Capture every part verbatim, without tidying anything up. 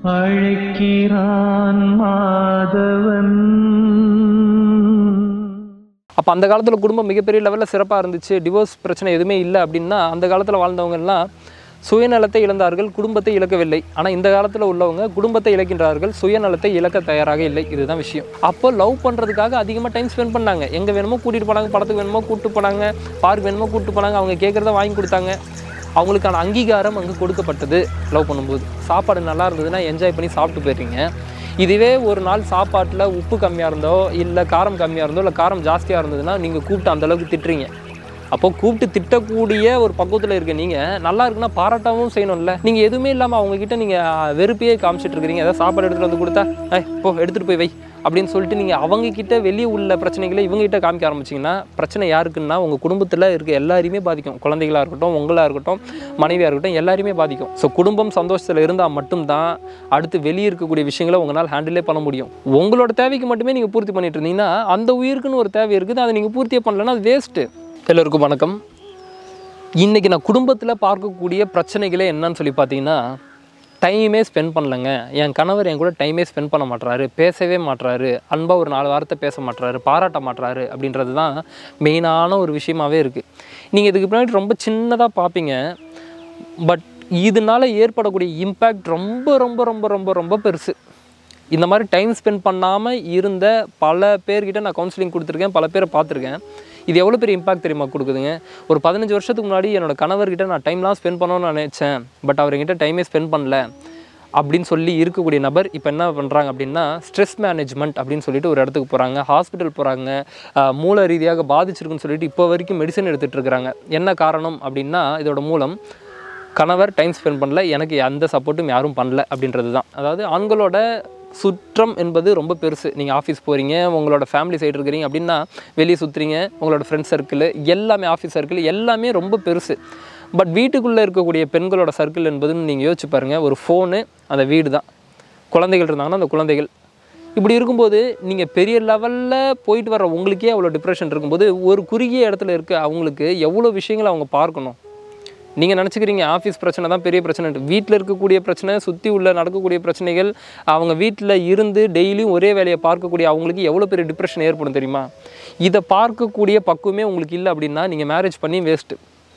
அழைக்கிறான் மாதவன். அப்போ அந்த காலத்தில் குடும்பம் மிகப்பெரிய லெவலில் சிறப்பாக இருந்துச்சு, டிவோர்ஸ் பிரச்சனை எதுவுமே இல்லை அப்படின்னா அந்த காலத்தில் வாழ்ந்தவங்கெல்லாம் சுயநலத்தை இழந்தார்கள், குடும்பத்தை இழக்கவில்லை. ஆனால் இந்த காலத்தில் உள்ளவங்க குடும்பத்தை இழக்கின்றார்கள், சுயநலத்தை இழக்க தயாராக இல்லை. இதுதான் விஷயம். அப்போ லவ் பண்ணுறதுக்காக அதிகமாக டைம் ஸ்பெண்ட் பண்ணாங்க. எங்கே வேணுமோ கூட்டிகிட்டு போனாங்க, படத்துக்கு வேணுமோ கூப்பிட்டு போனாங்க, பார்க் வேணுமோ கூப்பிட்டு போனாங்க, அவங்க கேட்குறத வாங்கி கொடுத்தாங்க. அவங்களுக்கான அங்கீகாரம் அங்கே கொடுக்கப்பட்டது. லவ் பண்ணும்போது சாப்பாடு நல்லா இருந்ததுன்னா என்ஜாய் பண்ணி சாப்பிட்டு போயிடுறீங்க. இதுவே ஒரு நாள் சாப்பாட்டில் உப்பு கம்மியாக இருந்தோ இல்லை காரம் கம்மியாக இருந்தோ இல்லை காரம் ஜாஸ்தியாக இருந்ததுன்னா நீங்கள் கூப்பிட்டு அந்தளவுக்கு திட்டுறீங்க. அப்போது கூப்பிட்டு திட்டக்கூடிய ஒரு பக்குவத்தில் இருக்க நீங்கள் நல்லா இருக்குன்னா பாராட்டவும் செய்யணும்ல. நீங்கள் எதுவுமே இல்லாமல் அவங்கக்கிட்ட நீங்கள் வெறுப்பையே காமிச்சிட்டு இருக்கிறீங்க. ஏதாவது சாப்பாடு எடுத்துகிட்டு வந்து கொடுத்தா ஐ போ எடுத்துகிட்டு போய் வை அப்படின்னு சொல்லிட்டு நீங்கள் அவங்கக்கிட்ட வெளியே உள்ள பிரச்சனைகளை இவங்ககிட்ட காமிக்க ஆரம்பிச்சிங்கன்னா பிரச்சனை யாருக்குன்னா உங்கள் குடும்பத்தில் இருக்க எல்லாரையுமே பாதிக்கும். குழந்தைகளாக இருக்கட்டும், உங்களாக இருக்கட்டும், மனைவியாக இருக்கட்டும், எல்லாருமே பாதிக்கும். ஸோ குடும்பம் சந்தோஷத்தில் இருந்தால் மட்டும்தான் அடுத்து வெளியே இருக்கக்கூடிய விஷயங்களை உங்களால் ஹேண்டிலே பண்ண முடியும். உங்களோட தேவைக்கு மட்டுமே நீங்கள் பூர்த்தி பண்ணிட்டு இருந்தீங்கன்னா அந்த உயிருக்குன்னு ஒரு தேவை இருக்குது, அதை நீங்கள் பூர்த்தியே பண்ணலன்னா அது வேஸ்ட்டு. எல்லோருக்கும் வணக்கம். இன்றைக்கி நான் குடும்பத்தில் பார்க்கக்கூடிய பிரச்சனைகளே என்னன்னு சொல்லி பார்த்தீங்கன்னா, டைமே ஸ்பெண்ட் பண்ணலைங்க. என் கணவர் என் கூட டைமே ஸ்பெண்ட் பண்ண மாட்டுறாரு, பேசவே மாட்டுறாரு, அன்பாக ஒரு நாலு வாரத்தை பேச மாட்டுறாரு, பாராட்ட மாட்டுறாரு அப்படின்றது தான் மெயினான ஒரு விஷயமாகவே இருக்குது. நீங்கள் இதுக்கு பின்னாடி ரொம்ப சின்னதாக பார்ப்பீங்க, பட் இதனால் ஏற்படக்கூடிய இம்பேக்ட் ரொம்ப ரொம்ப ரொம்ப ரொம்ப ரொம்ப பெருசு. இந்த மாதிரி டைம் ஸ்பெண்ட் பண்ணாமல் இருந்த பல பேர்கிட்ட நான் கவுன்சிலிங் கொடுத்துருக்கேன், பல பேரை பார்த்துருக்கேன். இது எவ்வளோ பெரிய இம்பாக்ட் தெரியுமா கொடுக்குதுங்க. ஒரு பதினஞ்சு வருஷத்துக்கு முன்னாடி என்னோடய கணவர்கிட்ட நான் டைம்லாம் ஸ்பெண்ட் பண்ணணும்னு நினச்சேன், பட் அவர் என்கிட்ட டைமே ஸ்பெண்ட் பண்ணல அப்படின்னு சொல்லி இருக்கக்கூடிய நபர் இப்போ என்ன பண்ணுறாங்க அப்படின்னா, ஸ்ட்ரெஸ் மேனேஜ்மெண்ட் அப்படின்னு சொல்லிட்டு ஒரு இடத்துக்கு போகிறாங்க, ஹாஸ்பிட்டல் போகிறாங்க, மூல ரீதியாக பாதிச்சிருக்குன்னு சொல்லிட்டு இப்போ வரைக்கும் மெடிசன் எடுத்துகிட்டு இருக்கிறாங்க. என்ன காரணம் அப்படின்னா, இதோட மூலம் கணவர் டைம் ஸ்பெண்ட் பண்ணல, எனக்கு எந்த சப்போர்ட்டும் யாரும் பண்ணல அப்படின்றது தான். அதாவது ஆண்களோட சுற்றம் என்பது ரொம்ப பெருசு. நீங்கள் ஆஃபீஸ் போகிறீங்க, உங்களோட ஃபேமிலி சைடு இருக்கிறீங்க அப்படின்னா வெளியே சுற்றுறீங்க, உங்களோட ஃப்ரெண்ட்ஸ் சர்க்கிள் எல்லாமே, ஆஃபீஸ் சர்க்கிள் எல்லாமே ரொம்ப பெருசு. பட் வீட்டுக்குள்ளே இருக்கக்கூடிய பெண்களோட சர்க்கிள் என்பதுன்னு நீங்கள் யோசிச்சு பாருங்கள். ஒரு ஃபோனு, அந்த வீடு தான், குழந்தைகள் இருந்தாங்கன்னா அந்த குழந்தைகள். இப்படி இருக்கும்போது நீங்கள் பெரிய லெவலில் போயிட்டு வர உங்களுக்கே அவ்வளோ டிப்ரெஷன் இருக்கும்போது ஒரு குறுகிய இடத்துல இருக்க அவங்களுக்கு எவ்வளோ விஷயங்களை அவங்க பார்க்கணும். நீங்கள் நினச்சிக்கிறீங்க ஆஃபீஸ் பிரச்சனை தான் பெரிய பிரச்சனை, வீட்டில் இருக்கக்கூடிய பிரச்சனை, சுற்றி உள்ள நடக்கக்கூடிய பிரச்சனைகள், அவங்க வீட்டில் இருந்து டெய்லியும் ஒரே வேலையை பார்க்கக்கூடிய அவங்களுக்கு எவ்வளோ பெரிய டிப்ரெஷன் ஏற்படும் தெரியுமா. இதை பார்க்கக்கூடிய பக்குவமே உங்களுக்கு இல்லை அப்படின்னா நீங்கள் மேரேஜ் பண்ணி வேஸ்ட்டு.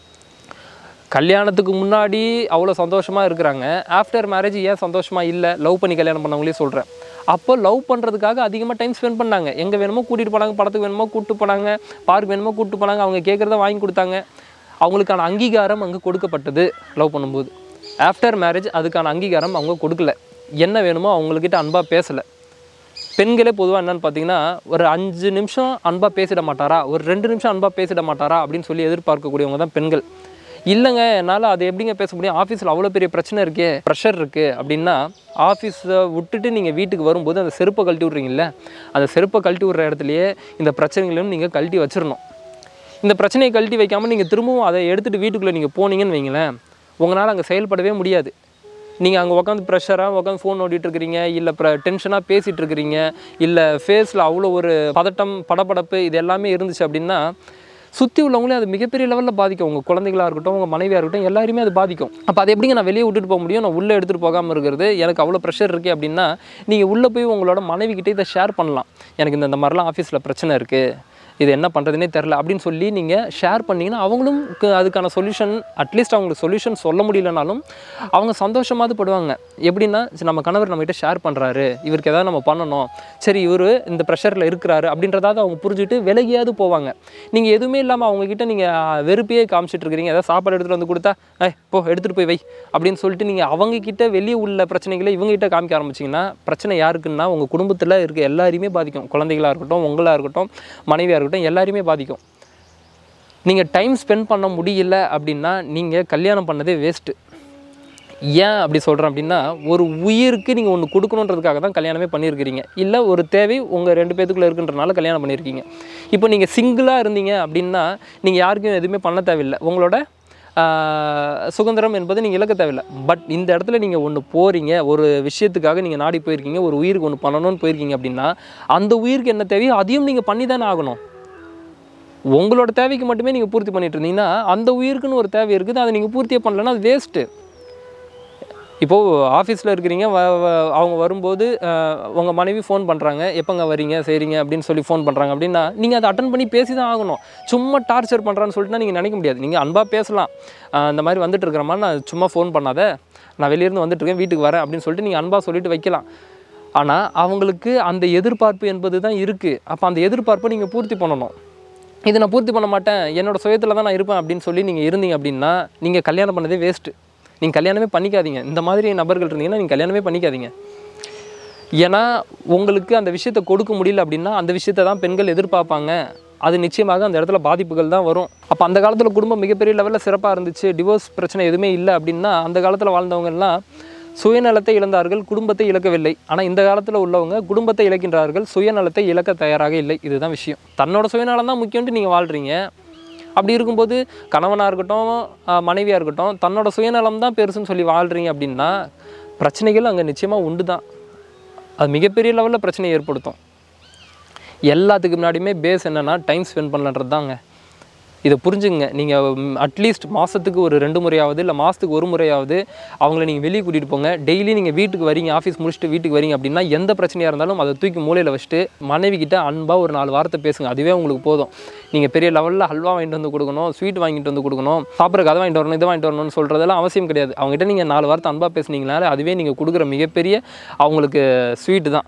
கல்யாணத்துக்கு முன்னாடி அவ்வளோ சந்தோஷமாக இருக்கிறாங்க, ஆஃப்டர் மேரேஜ் ஏன் சந்தோஷமாக இல்லை, லவ் பண்ணி கல்யாணம் பண்ணவங்களே சொல்கிறேன். அப்போ லவ் பண்ணுறதுக்காக அதிகமாக டைம் ஸ்பெண்ட் பண்ணாங்க. எங்கே வேணுமோ கூட்டிகிட்டு போனாங்க, படத்துக்கு வேணுமோ கூப்பிட்டு போனாங்க, பார்க் வேணுமோ கூப்பிட்டு போனாங்க, அவங்க கேட்குறத வாங்கி கொடுத்தாங்க. அவங்களுக்கான அங்கீகாரம் அங்கே கொடுக்கப்பட்டது லவ் பண்ணும்போது. ஆஃப்டர் மேரேஜ் அதுக்கான அங்கீகாரம் அவங்க கொடுக்கல. என்ன வேணுமோ அவங்கக்கிட்ட அன்பாக பேசலை. பெண்களே பொதுவாக என்னென்னு பார்த்தீங்கன்னா, ஒரு அஞ்சு நிமிஷம் அன்பாக பேசிட மாட்டாரா, ஒரு ரெண்டு நிமிஷம் அன்பாக பேசிட மாட்டாரா அப்படின்னு சொல்லி எதிர்பார்க்கக்கூடியவங்க தான் பெண்கள். இல்லைங்க என்னால் அது எப்படிங்க பேச முடியும், ஆஃபீஸில் அவ்வளோ பெரிய பிரச்சனை இருக்கே, ப்ரெஷர் இருக்குது அப்படின்னா, ஆஃபீஸை விட்டுட்டு நீங்கள் வீட்டுக்கு வரும்போது அந்த செருப்பை கழட்டி விட்றீங்கல்ல, அந்த செருப்பை கழட்டி விட்ற இடத்துலையே இந்த பிரச்சனைகளையும் நீங்கள் கழட்டி வச்சிடணும். இந்த பிரச்சனையை கழட்டி வைக்காமல் நீங்கள் திரும்பவும் அதை எடுத்துகிட்டு வீட்டுக்குள்ளே நீங்கள் போனீங்கன்னு வைங்களேன், உங்களால் அங்கே செயல்படவே முடியாது. நீங்கள் அங்கே உட்காந்து ப்ரெஷராக உட்காந்து ஃபோன் ஓடிட்டு இருக்கிறீங்க, இல்லை ப்ர டென்ஷனாக பேசிகிட்டு இருக்கிறீங்க, இல்லை ஃபேஸில் அவ்வளோ ஒரு பதட்டம் படபடப்பு இது எல்லாமே இருந்துச்சு அப்படின்னா சுற்றி உள்ளவங்களே அது மிகப்பெரிய லெவலில் பாதிக்கும். உங்கள் குழந்தைகளாக இருக்கட்டும், உங்கள் மனைவியாக இருக்கட்டும், எல்லாருமே அது பாதிக்கும். அப்போ அது எப்படிங்க நான் வெளியே விட்டுட்டு போக முடியும், நான் உள்ளே எடுத்துகிட்டு போகாமல் இருக்கிறது, எனக்கு அவ்வளோ ப்ரெஷர் இருக்குது அப்படின்னா நீங்கள் உள்ளே போய் உங்களோட மனைவிக்கிட்டே இதை ஷேர் பண்ணலாம். எனக்கு இந்த இந்த மாதிரிலாம் ஆஃபீஸில் பிரச்சனை இருக்குது, இது என்ன பண்ணுறதுனே தெரில அப்படின்னு சொல்லி நீங்கள் ஷேர் பண்ணிங்கன்னா அவங்களும் அதுக்கான சொல்யூஷன், அட்லீஸ்ட் அவங்களுக்கு சொல்யூஷன் சொல்ல முடியலனாலும் அவங்க சந்தோஷமாவது படுவாங்க. எப்படின்னா, நம்ம கணவர் நம்மகிட்ட ஷேர் பண்ணுறாரு, இவருக்கு எதாவது நம்ம பண்ணணும், சரி இவர் இந்த ப்ரெஷரில் இருக்கிறாரு அப்படின்றதாவது அவங்க புரிஞ்சுட்டு விலகியாவது போவாங்க. நீங்கள் எதுவுமே இல்லாமல் அவங்கக்கிட்ட நீங்கள் வெறுப்பையே காமிச்சிட்டு இருக்கிறீங்க, ஏதாவது சாப்பாடு எடுத்துகிட்டு வந்து கொடுத்தா ஐ போ எடுத்துகிட்டு போய் வை அப்படின்னு சொல்லிட்டு நீங்கள் அவங்கக்கிட்ட வெளியே உள்ள பிரச்சனைகளை இவங்ககிட்ட காமிக்க ஆரம்பிச்சிங்கன்னா பிரச்சனை யாருக்குன்னா உங்கள் குடும்பத்தில் இருக்க எல்லாரையுமே பாதிக்கும். குழந்தைகளாக இருக்கட்டும், உங்களாக இருக்கட்டும், மனைவியாக இருக்கட்டும், எல்லாருமே பாதிக்கும். நீங்கள் டைம் ஸ்பெண்ட் பண்ண முடியல அப்படின்னா நீங்கள் கல்யாணம் பண்ணதே வேஸ்ட்டு. ஏன் அப்படி சொல்கிறேன் அப்படின்னா, ஒரு உயிருக்கு நீங்கள் ஒன்று கொடுக்கணுன்றதுக்காக தான் கல்யாணமே பண்ணியிருக்கிறீங்க, இல்லை ஒரு தேவை உங்கள் ரெண்டு பேத்துக்குள்ளே இருக்குன்றனால கல்யாணம் பண்ணியிருக்கீங்க. இப்போ நீங்கள் சிங்கிளாக இருந்தீங்க அப்படின்னா நீங்கள் யாருக்கும் எதுவுமே பண்ண தேவையில்லை, உங்களோட சுதந்திரம் என்பது நீங்கள் இழக்க தேவையில்லை. பட் இந்த இடத்துல நீங்கள் ஒன்று போகிறீங்க, ஒரு விஷயத்துக்காக நீங்கள் நாடி போயிருக்கீங்க, ஒரு உயிருக்கு ஒன்று பண்ணணும்னு போயிருக்கீங்க அப்படின்னா அந்த உயிருக்கு என்ன தேவையோ அதையும் நீங்கள் பண்ணி தானே ஆகணும். உங்களோட தேவைக்கு மட்டுமே நீங்கள் பூர்த்தி பண்ணிட்டு இருந்தீங்கன்னா அந்த உயிருக்குன்னு ஒரு தேவை இருக்குது, அதை நீங்கள் பூர்த்தியே பண்ணலன்னா அது வேஸ்ட்டு. இப்போது ஆஃபீஸில் இருக்கிறீங்க, வ அவங்க வரும்போது உங்கள் மனைவி ஃபோன் பண்ணுறாங்க, எப்போங்க வரீங்க சரிங்க அப்படின்னு சொல்லி ஃபோன் பண்ணுறாங்க அப்படின்னா நீங்கள் அதை அட்டன் பண்ணி பேசி தான் ஆகணும். சும்மா டார்ச்சர் பண்ணுறான்னு சொல்லிட்டுனா நீங்கள் நினைக்க முடியாது. நீங்கள் அன்பாக பேசலாம், இந்த மாதிரி வந்துட்டு இருக்கிற நான் சும்மா ஃபோன் பண்ணாத, நான் வெளியிருந்து வந்துட்டுருக்கேன், வீட்டுக்கு வரேன் அப்படின்னு சொல்லிட்டு நீங்கள் அன்பாக சொல்லிட்டு வைக்கலாம். ஆனால் அவங்களுக்கு அந்த எதிர்பார்ப்பு என்பது தான் இருக்குது. அப்போ அந்த எதிர்பார்ப்பை நீங்கள் பூர்த்தி பண்ணணும். இதை நான் பூர்த்தி பண்ண மாட்டேன், என்னோடய சுயத்தில் தான் நான் இருப்பேன் அப்படின்னு சொல்லி நீங்கள் இருந்தீங்க அப்படின்னா நீங்கள் கல்யாணம் பண்ணதே வேஸ்ட்டு. நீங்கள் கல்யாணமே பண்ணிக்காதீங்க. இந்த மாதிரி நபர்கள் இருந்தீங்கன்னா நீங்கள் கல்யாணமே பண்ணிக்காதீங்க. ஏன்னா உங்களுக்கு அந்த விஷயத்தை கொடுக்க முடியல அப்படின்னா அந்த விஷயத்தை தான் பெண்கள் எதிர்பார்ப்பாங்க. அது நிச்சயமாக அந்த இடத்துல பாதிப்புகள் தான் வரும். அப்போ அந்த காலத்தில் குடும்பம் மிகப்பெரிய லெவலில் சிறப்பாக இருந்துச்சு, டிவோர்ஸ் பிரச்சனை எதுவுமே இல்லை அப்படின்னா அந்த காலத்தில் வாழ்ந்தவங்கெல்லாம் சுயநலத்தை இழந்தார்கள், குடும்பத்தை இழக்கவில்லை. ஆனால் இந்த காலத்தில் உள்ளவங்க குடும்பத்தை இழக்கின்றார்கள், சுயநலத்தை இழக்க தயாராக இல்லை. இதுதான் விஷயம். தன்னோட சுயநலம் தான் முக்கியம்னு நீங்கள் வாழ்கிறீங்க. அப்படி இருக்கும்போது கணவனாக இருக்கட்டும், மனைவியாக இருக்கட்டும், தன்னோட சுயநலம் தான் பெருசுன்னு சொல்லி வாழ்கிறீங்க அப்படின்னா பிரச்சனைகள் அங்கே நிச்சயமாக உண்டு தான். அது மிகப்பெரிய லெவலில் பிரச்சனை ஏற்படுத்தும். எல்லாத்துக்கு முன்னாடியுமே பேஸ் என்னென்னா டைம் ஸ்பெண்ட் பண்ணலன்றது தாங்க. இதை புரிஞ்சுங்க. நீங்கள் அட்லீஸ்ட் மாதத்துக்கு ஒரு ரெண்டு முறையாவது இல்லை மாதத்துக்கு ஒரு முறையாவது அவங்கள நீங்கள் வெளியே கூட்டிகிட்டு போங்க. டெய்லி நீங்கள் வீட்டுக்கு வரீங்க, ஆஃபீஸ் முடிச்சுட்டு வீட்டுக்கு வரீங்க அப்படின்னா எந்த பிரச்சனையாக இருந்தாலும் அதை தூக்கி மூலையில் வச்சுட்டு மனைவி கிட்ட அன்பாக ஒரு நாலு வார்த்தை பேசுங்க. அதுவே உங்களுக்கு போதும். நீங்கள் பெரிய லெவலில் ஹல்வா வாங்கிட்டு வந்து கொடுக்கணும், ஸ்வீட் வாங்கிட்டு வந்து கொடுக்கணும், சாப்பிட்றக்கு அதை வாங்கிட்டு வரணும், இதை வாங்கிட்டு வரணும்னு சொல்கிறதெல்லாம் அவசியம் கிடையாது. அவங்ககிட்ட நீங்கள் நாலு வார்த்தை அன்பாக பேசுனீங்கனாலே அதுவே நீங்கள் கொடுக்குற மிகப்பெரிய அவங்களுக்கு ஸ்வீட்டு தான்.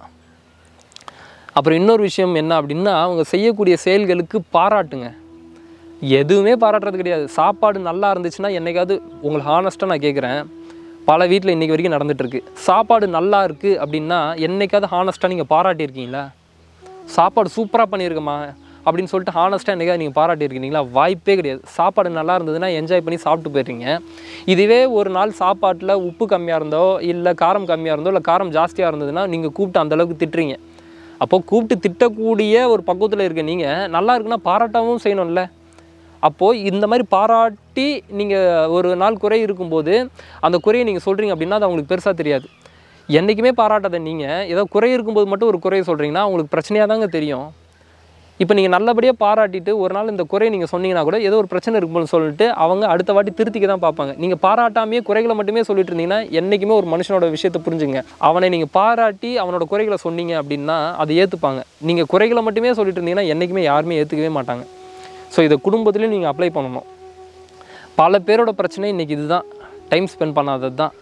அப்புறம் இன்னொரு விஷயம் என்ன அப்படின்னா அவங்க செய்யக்கூடிய செயல்களுக்கு பாராட்டுங்க. எதுவுமே பாராட்டுறது கிடையாது. சாப்பாடு நல்லா இருந்துச்சுன்னா என்றைக்காவது உங்களுக்கு ஹானஸ்ட்டாக நான் கேட்குறேன், பல வீட்டில் இன்றைக்கி வரைக்கும் நடந்துகிட்ருக்கு. சாப்பாடு நல்லா இருக்குது அப்படின்னா என்றைக்காவது ஹானஸ்ட்டாக நீங்கள் பாராட்டியிருக்கீங்களா? சாப்பாடு சூப்பராக பண்ணியிருக்கம்மா அப்படின்னு சொல்லிட்டு ஹானஸ்ட்டாக என்றைக்காவது நீங்கள் பாராட்டியிருக்கீங்களா? வாய்ப்பே கிடையாது. சாப்பாடு நல்லா இருந்ததுன்னா என்ஜாய் பண்ணி சாப்பிட்டு போயிடுறீங்க. இதுவே ஒரு நாள் சாப்பாட்டில் உப்பு கம்மியாக இருந்தோ இல்லை காரம் கம்மியாக இருந்தோ இல்லை காரம் ஜாஸ்தியாக இருந்ததுன்னா நீங்கள் கூப்பிட்டு அந்தளவுக்கு திட்டுறீங்க. அப்போது கூப்பிட்டு திட்டக்கூடிய ஒரு பக்குவத்தில் இருக்க நீங்கள் நல்லா இருக்குன்னா பாராட்டவும் செய்யணும்ல. அப்போது இந்த மாதிரி பாராட்டி நீங்கள் ஒரு நாள் குறை இருக்கும்போது அந்த குறையை நீங்கள் சொல்கிறீங்க அப்படின்னா அது அவங்களுக்கு பெருசாக தெரியாது. என்றைக்குமே பாராட்டாத நீங்கள் ஏதோ குறை இருக்கும்போது மட்டும் ஒரு குறையை சொல்கிறீங்கன்னா அவங்களுக்கு பிரச்சனையாக தாங்க தெரியும். இப்போ நீங்கள் நல்லபடியாக பாராட்டிட்டு ஒரு நாள் இந்த குறையை நீங்கள் சொன்னீங்கன்னா கூட ஏதோ ஒரு பிரச்சனை இருக்கும்போது சொல்லிட்டு அவங்க அடுத்த வாட்டி திருத்திக்க தான் பார்ப்பாங்க. நீங்கள் பாராட்டாமையே குறைகளை மட்டுமே சொல்லிட்டு இருந்தீங்கன்னா என்றைக்குமே ஒரு மனுஷனோட விஷயத்தை புரிஞ்சுங்க. அவனை நீங்கள் பாராட்டி அவனோட குறைகளை சொன்னீங்க அப்படின்னா அதை ஏற்றுப்பாங்க. நீங்கள் குறைகளை மட்டுமே சொல்லிட்டு இருந்தீங்கன்னா என்றைக்குமே யாருமே ஏற்றுக்கவே மாட்டாங்க. ஸோ இதை குடும்பத்துலேயும் நீங்கள் அப்ளை பண்ணணும். பல பேரோட பிரச்சனை இன்றைக்கி இதுதான், டைம் ஸ்பெண்ட் பண்ணாதது தான்.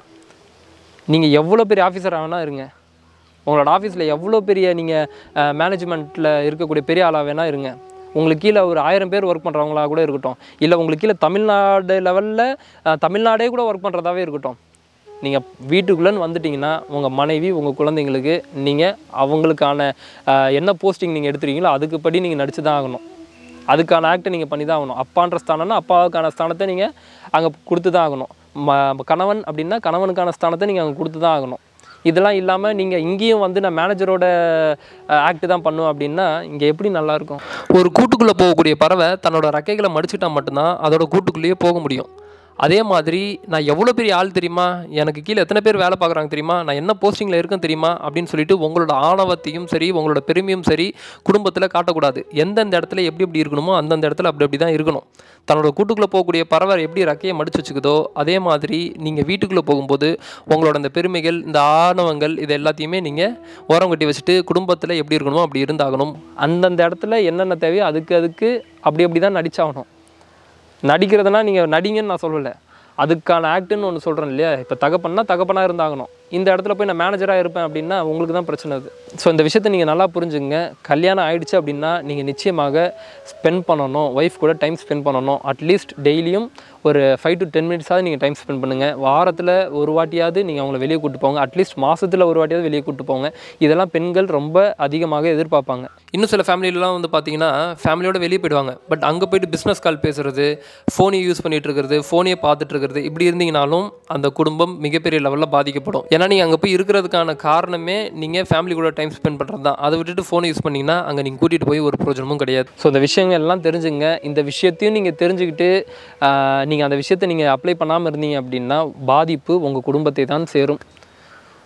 நீங்கள் எவ்வளோ பெரிய ஆஃபீஸர் ஆகினா இருங்க, உங்களோட ஆஃபீஸில் எவ்வளோ பெரிய நீங்கள் மேனேஜ்மெண்ட்டில் இருக்கக்கூடிய பெரிய ஆளாக வேணால் இருங்க, உங்களுக்கு கீழே ஒரு ஆயிரம் பேர் ஒர்க் பண்ணுறவங்களா கூட இருக்கட்டும், இல்லை உங்களுக்கு கீழே தமிழ்நாடு லெவலில் தமிழ்நாடே கூட ஒர்க் பண்ணுறதாவே இருக்கட்டும், நீங்கள் வீட்டுக்குள்ளேன்னு வந்துட்டிங்கன்னா உங்கள் மனைவி உங்கள் குழந்தைங்களுக்கு நீங்கள் அவங்களுக்கான என்ன போஸ்டிங் நீங்கள் எடுத்துருக்கீங்களோ அதுக்குப்படி நீங்கள் நடிச்சு தான் ஆகணும். அதுக்கான ஆக்டை நீங்கள் பண்ணி தான் ஆகணும். அப்பான்ற ஸ்தானம்னா அப்பாவுக்கான ஸ்தானத்தை நீங்கள் அங்கே கொடுத்து தான் ஆகணும். ம கணவன் அப்படின்னா கணவனுக்கான ஸ்தானத்தை நீங்கள் அங்கே கொடுத்து தான் ஆகணும். இதெல்லாம் இல்லாமல் நீங்கள் இங்கேயும் வந்து நான் மேனேஜரோட ஆக்ட் தான் பண்ணுவேன் அப்படின்னா இங்கே எப்படி நல்லாயிருக்கும்? ஒரு கூட்டுக்குள்ளே போகக்கூடிய பறவை தன்னோட ரெக்கைகளை மடிச்சுட்டால் மட்டும்தான் அதோட கூட்டுக்குள்ளேயே போக முடியும். அதே மாதிரி நான் எவ்வளோ பெரிய ஆள் தெரியுமா, எனக்கு கீழே எத்தனை பேர் வேலை பார்க்குறாங்க தெரியுமா, நான் என்ன போஸ்டிங்கில் இருக்கேன் தெரியுமா அப்படின்னு சொல்லிட்டு உங்களோட ஆணவத்தையும் சரி உங்களோட பெருமையும் சரி குடும்பத்தில் காட்டக்கூடாது. எந்தெந்த இடத்துல எப்படி எப்படி இருக்கணுமோ அந்தந்த இடத்துல அப்படி அப்படி தான் இருக்கணும். தன்னோட கூட்டுக்குள்ளே போகக்கூடிய பறவை எப்படி ரெக்கையை மடிச்சு வச்சுக்குதோ அதே மாதிரி நீங்கள் வீட்டுக்குள்ளே போகும்போது உங்களோட இந்த பெருமைகள் இந்த ஆணவங்கள் இது எல்லாத்தையுமே நீங்கள் ஓரம் கட்டி வச்சுட்டு குடும்பத்தில் எப்படி இருக்கணுமோ அப்படி இருந்தாகணும். அந்தந்த இடத்துல என்னென்ன தேவையோ அதுக்கு அதுக்கு அப்படி அப்படி தான் நடிச்சாகணும். நடிக்கிறதுனா நீங்கள் நடிங்கன்னு நான் சொல்லலை, அதுக்கான ஆக்டுன்னு ஒன்று சொல்கிறேன் இல்லையா. இப்போ தகப்பன்னா தகப்பனாக இருந்தாகணும். இந்த இடத்துல போய் நான் மேனேஜராக இருப்பேன் அப்படின்னா உங்களுக்கு தான் பிரச்சனை அது. ஸோ இந்த விஷயத்தை நீங்கள் நல்லா புரிஞ்சுங்க. கல்யாணம் ஆகிடுச்சு அப்படின்னா நீங்கள் நிச்சயமாக ஸ்பெண்ட் பண்ணணும், ஒய்ஃப் கூட டைம் ஸ்பெண்ட் பண்ணணும். அட்லீஸ்ட் டெய்லியும் ஒரு ஃபைவ் டு டென் மினிட்ஸாவது நீங்கள் டைம் ஸ்பெண்ட் பண்ணுங்கள். வாரத்தில் ஒரு வாட்டியாவது நீங்கள் அவங்கள வெளியே கூப்பிட்டு போங்க. அட்லீஸ்ட் மாதத்தில் ஒரு வாட்டியாவது வெளியே கூப்பிட்டு போங்க. இதெல்லாம் பெண்கள் ரொம்ப அதிகமாக எதிர்பார்ப்பாங்க. இன்னும் சில ஃபேமிலியிலலாம் வந்து பார்த்தீங்கன்னா ஃபேமிலியோட வெளியே போயிடுவாங்க. பட் அங்கே போய்ட்டு பிஸ்னஸ் கால் பேசுகிறது, ஃபோனை யூஸ் பண்ணிகிட்டு இருக்கிறது, ஃபோனையே பார்த்துட்டு இருக்கிறது, இப்படி இருந்தீங்கனாலும் அந்த குடும்பம் மிகப்பெரிய லெவலில் பாதிக்கப்படும். ஏன்னா நீங்கள் அங்கே போய் இருக்கிறதுக்கான காரணமே நீங்கள் ஃபேமிலி கூட டைம் ஸ்பெண்ட் பண்ணுறது தான். அதை விட்டுட்டு ஃபோனை யூஸ் பண்ணிங்கன்னா அங்கே நீங்கள் கூட்டிகிட்டு போய் ஒரு பிரயோஜனமும் கிடையாது. ஸோ இந்த விஷயங்கள் எல்லாம் தெரிஞ்சுங்க. இந்த விஷயத்தையும் நீங்கள் தெரிஞ்சுக்கிட்டு நீங்கள் அந்த விஷயத்தை நீங்கள் அப்ளை பண்ணாமல் இருந்தீங்க அப்படின்னா பாதிப்பு உங்கள் குடும்பத்தை தான் சேரும்.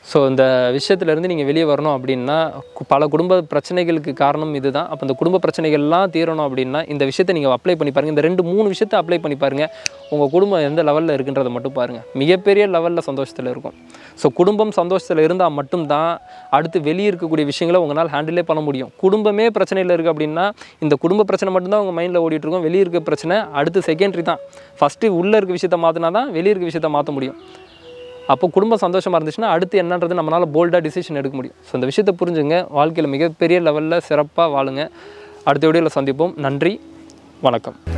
ஸோ இந்த விஷயத்துலேருந்து நீங்கள் வெளியே வரணும் அப்படின்னா பல குடும்ப பிரச்சனைகளுக்கு காரணம் இது தான். அப்போ இந்த குடும்ப பிரச்சனைகள்லாம் தீரணும் அப்படின்னா இந்த விஷயத்தை நீங்கள் அப்ளை பண்ணி பாருங்கள். இந்த ரெண்டு மூணு விஷயத்தை அப்ளை பண்ணி பாருங்கள். உங்கள் குடும்பம் எந்த லெவலில் இருக்குன்றதை மட்டும் பாருங்கள். மிகப்பெரிய லெவலில் சந்தோஷத்தில் இருக்கும். ஸோ குடும்பம் சந்தோஷத்தில் இருந்தால் மட்டும்தான் அடுத்து வெளியே இருக்கக்கூடிய விஷயங்களை உங்களால் ஹேண்டிலே பண்ண முடியும். குடும்பமே பிரச்சனையில் இருக்குது அப்படின்னா இந்த குடும்ப பிரச்சனை மட்டும்தான் உங்கள் மைண்டில் ஓடிட்டுருக்கும். வெளியே இருக்க பிரச்சனை அடுத்து செகண்டரி தான். ஃபஸ்ட்டு உள்ளே இருக்க விஷயத்தை மாற்றினா தான் வெளியே இருக்க விஷயத்தை மாற்ற முடியும். அப்போ குடும்பம் சந்தோஷமாக இருந்துச்சுன்னா அடுத்து என்னன்றது நம்மளால் போல்டாக டிசிஷன் எடுக்க முடியும். ஸோ இந்த விஷயத்தை புரிஞ்சுங்க. வாழ்க்கையில் மிகப்பெரிய லெவலில் சிறப்பாக வாழுங்க. அடுத்த வீடியோவில் சந்திப்போம். நன்றி, வணக்கம்.